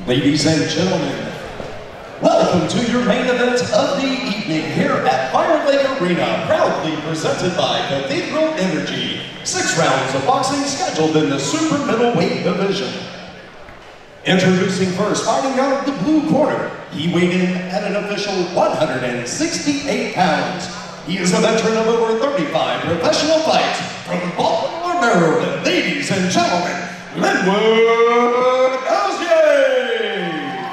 Ladies and gentlemen, welcome to your main event of the evening here at Firelake Arena, proudly presented by Cathedral Energy. 6 rounds of boxing scheduled in the super middleweight division. Introducing first, fighting out of the blue corner, he weighed in at an official 168 pounds. He is a veteran of over 35 professional fights from Baltimore, Maryland. Ladies and gentlemen, Lenwood Dozier!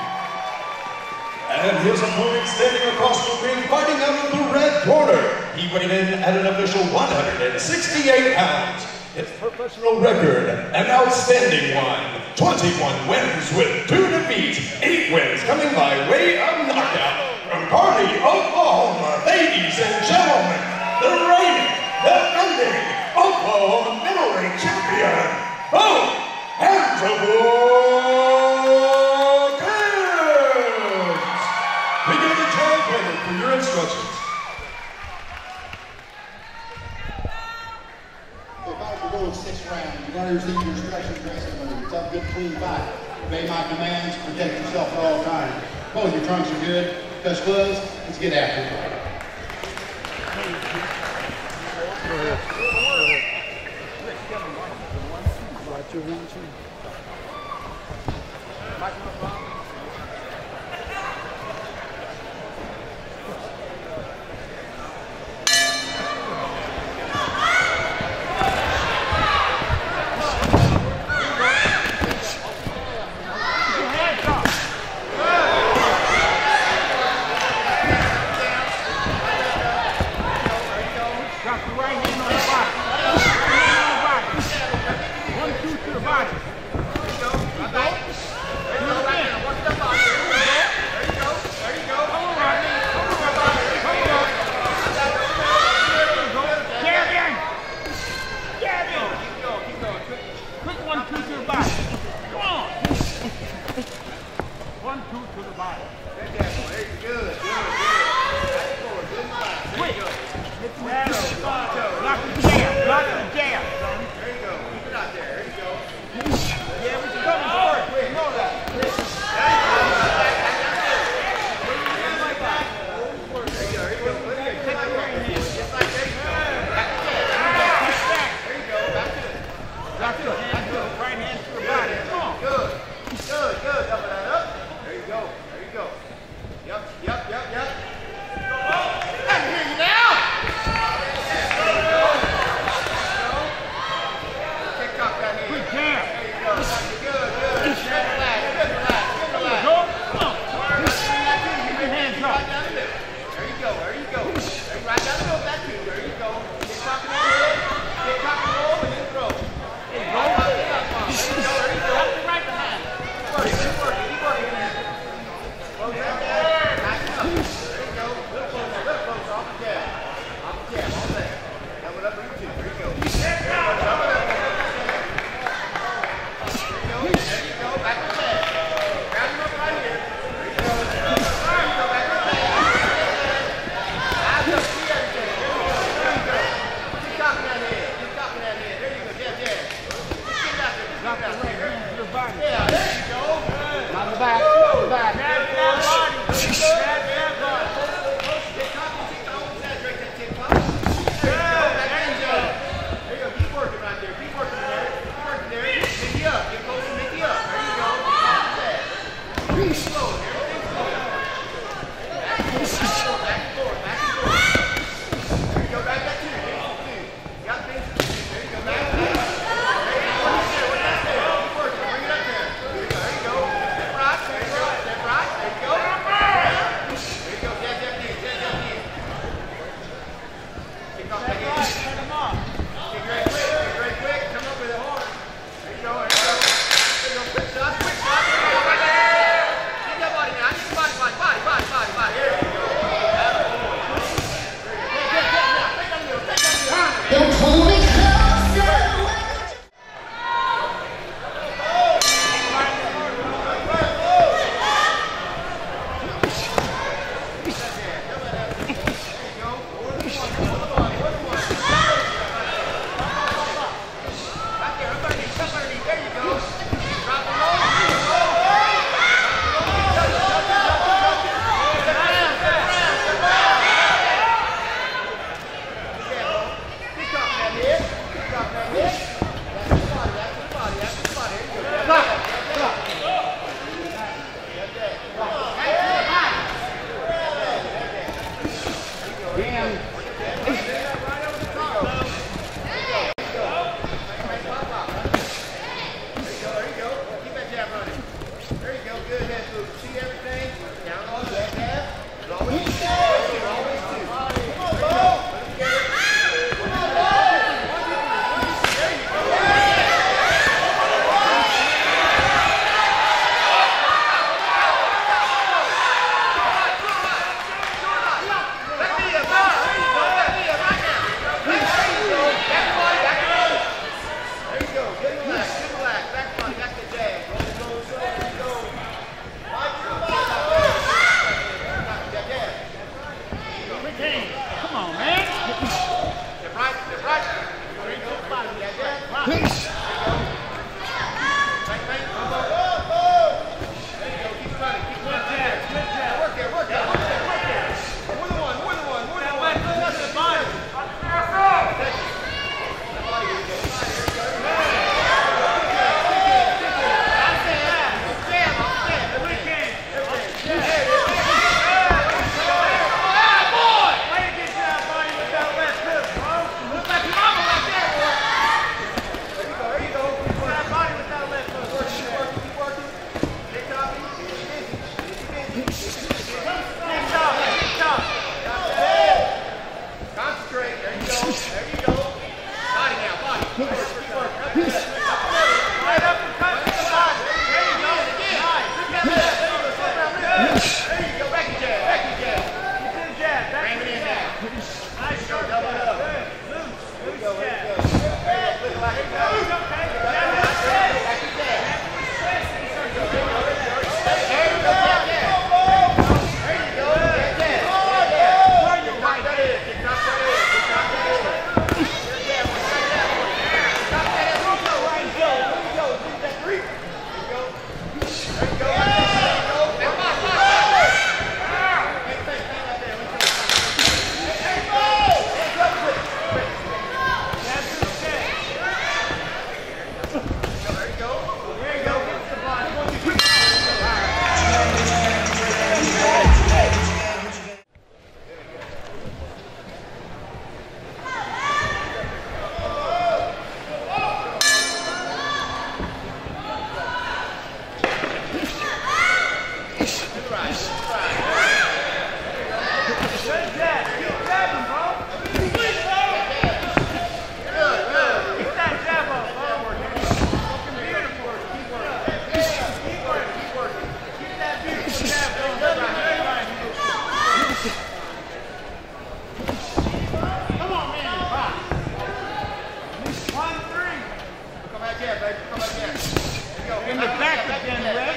And his opponent standing across the ring, fighting out of the red corner. He weighed in at an official 168 pounds. His professional record, an outstanding one. 21 wins with 2 defeats, 8 wins coming by way of knockout. From Carney, Oklahoma, ladies and gentlemen, the reigning, defending Oklahoma middleweight champion, both hands of Gibbs. Begin the trial planner for your instructions. If I were to go in 6 rounds, you're going to receive your instructions dressing room. It's a good, clean fight. Obey my commands, protect yourself at all times. Both your trunks are good. Touch gloves, let's get after it.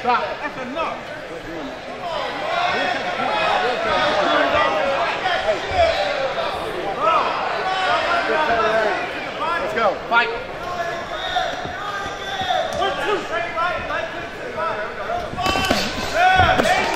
Stop. That's enough. Let's go. Fight. 1, 2. Straight right. Left to the bottom. There you go.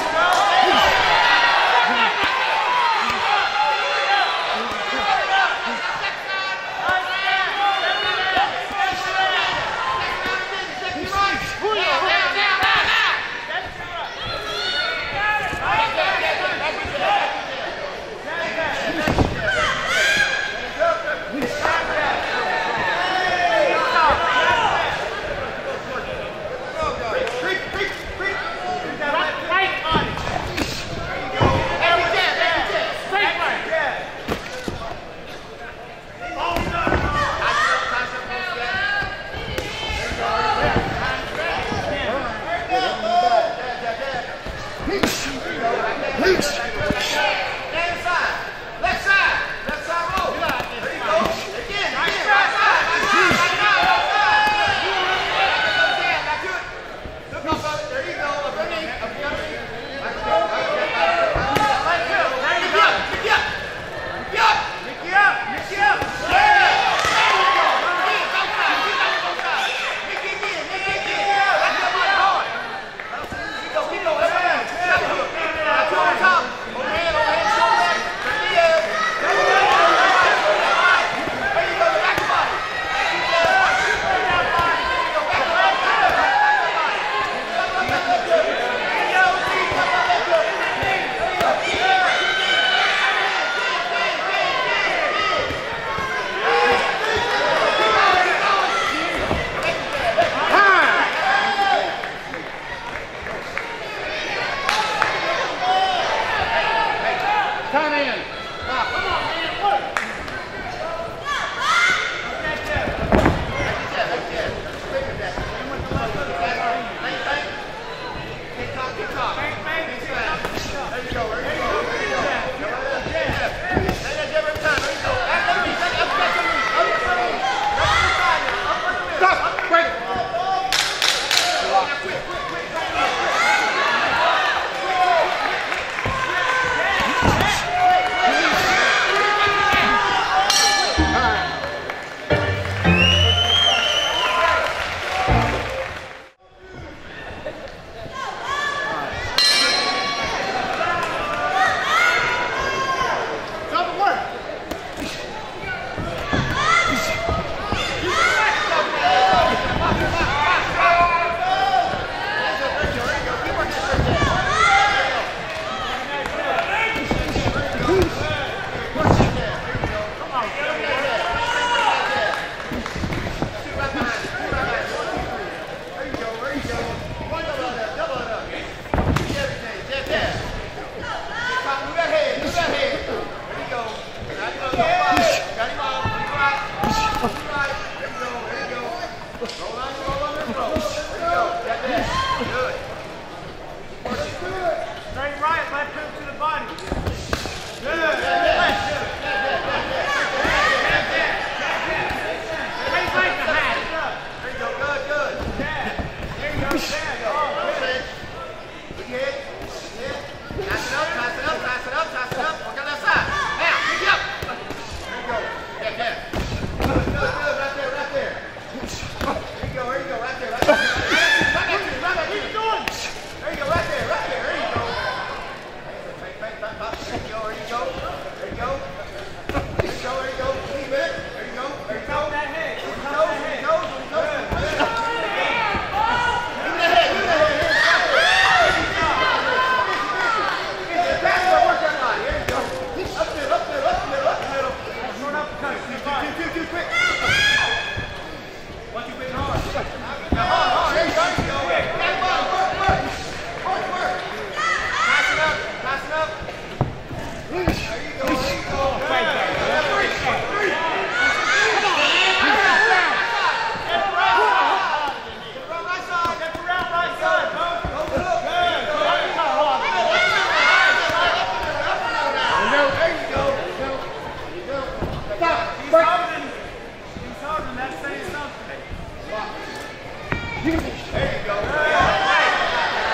There you go.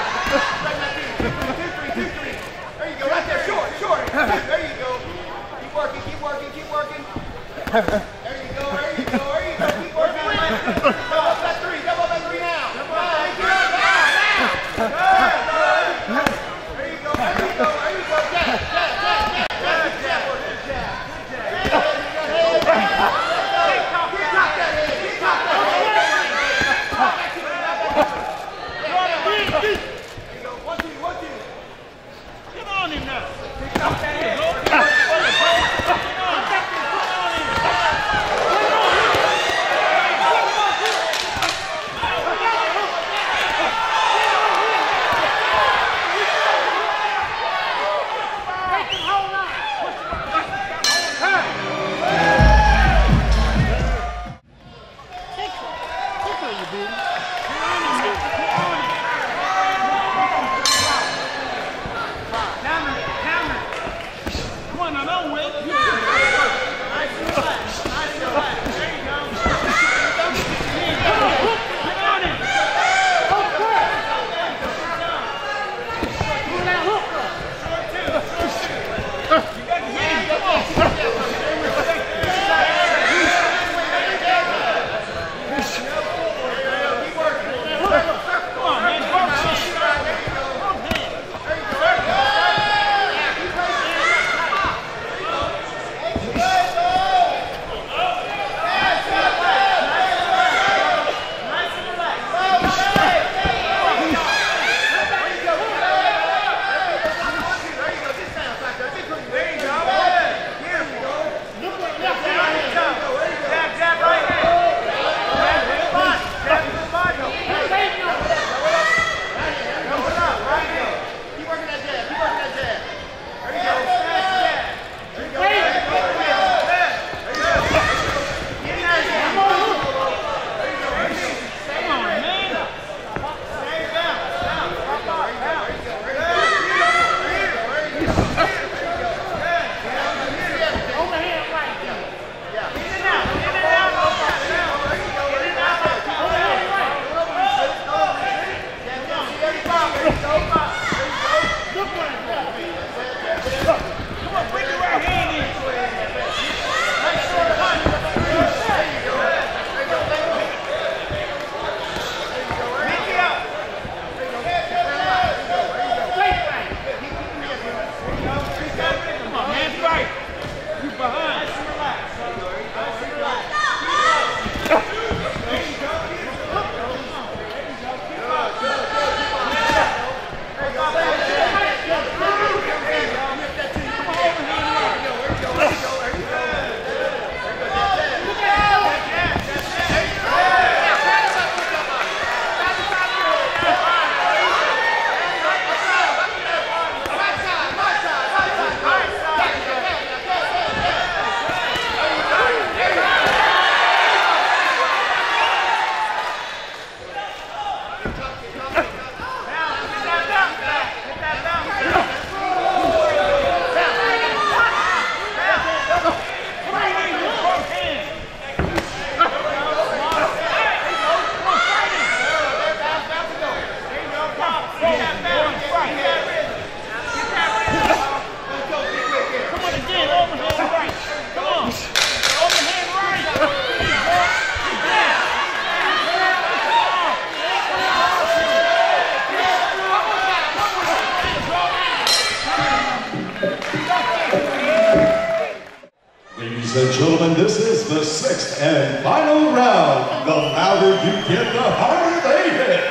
Ladies and gentlemen, this is the 6th and final round. The louder you get, the harder they hit.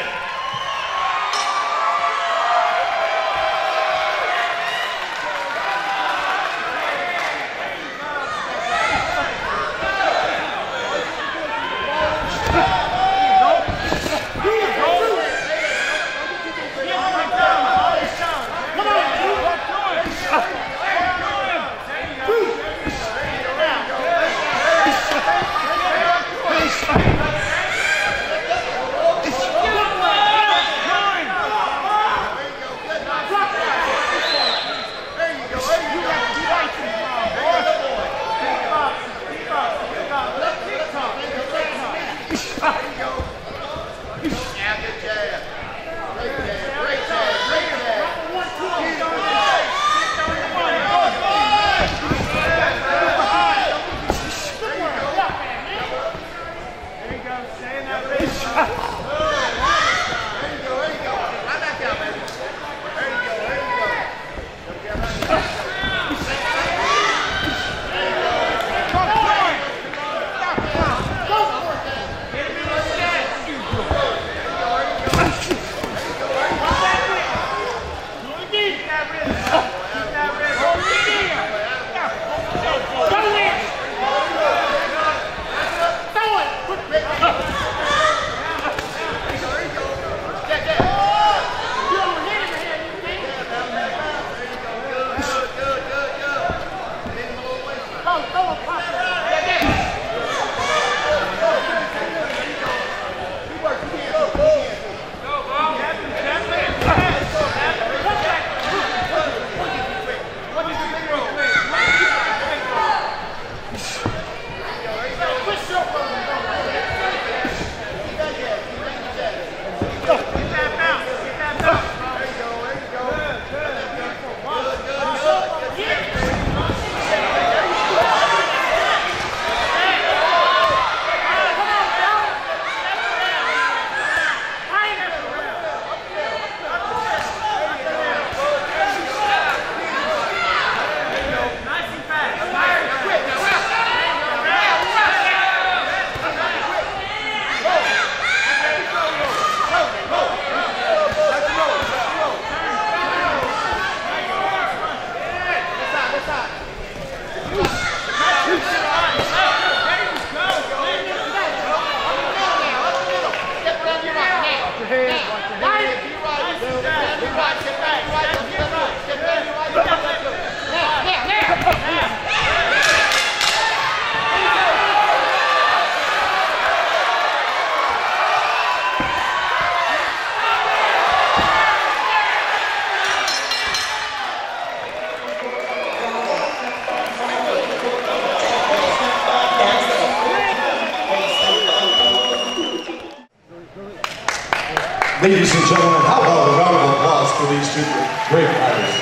Ladies and gentlemen, how about a round of applause for these two great riders?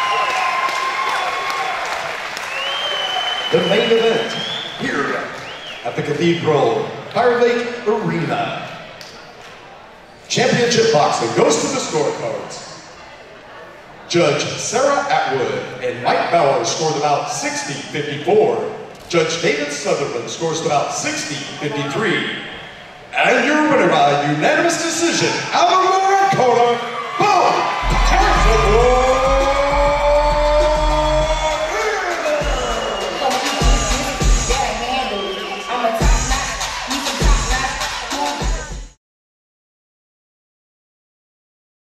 The main event here at the Cathedral Firelake Arena. Championship boxing goes to the scorecards. Judge Sarah Atwood and Mike Bauer scored about 60-54. Judge David Sutherland scores about 60-53. And your winner by unanimous decision, out of the red corner,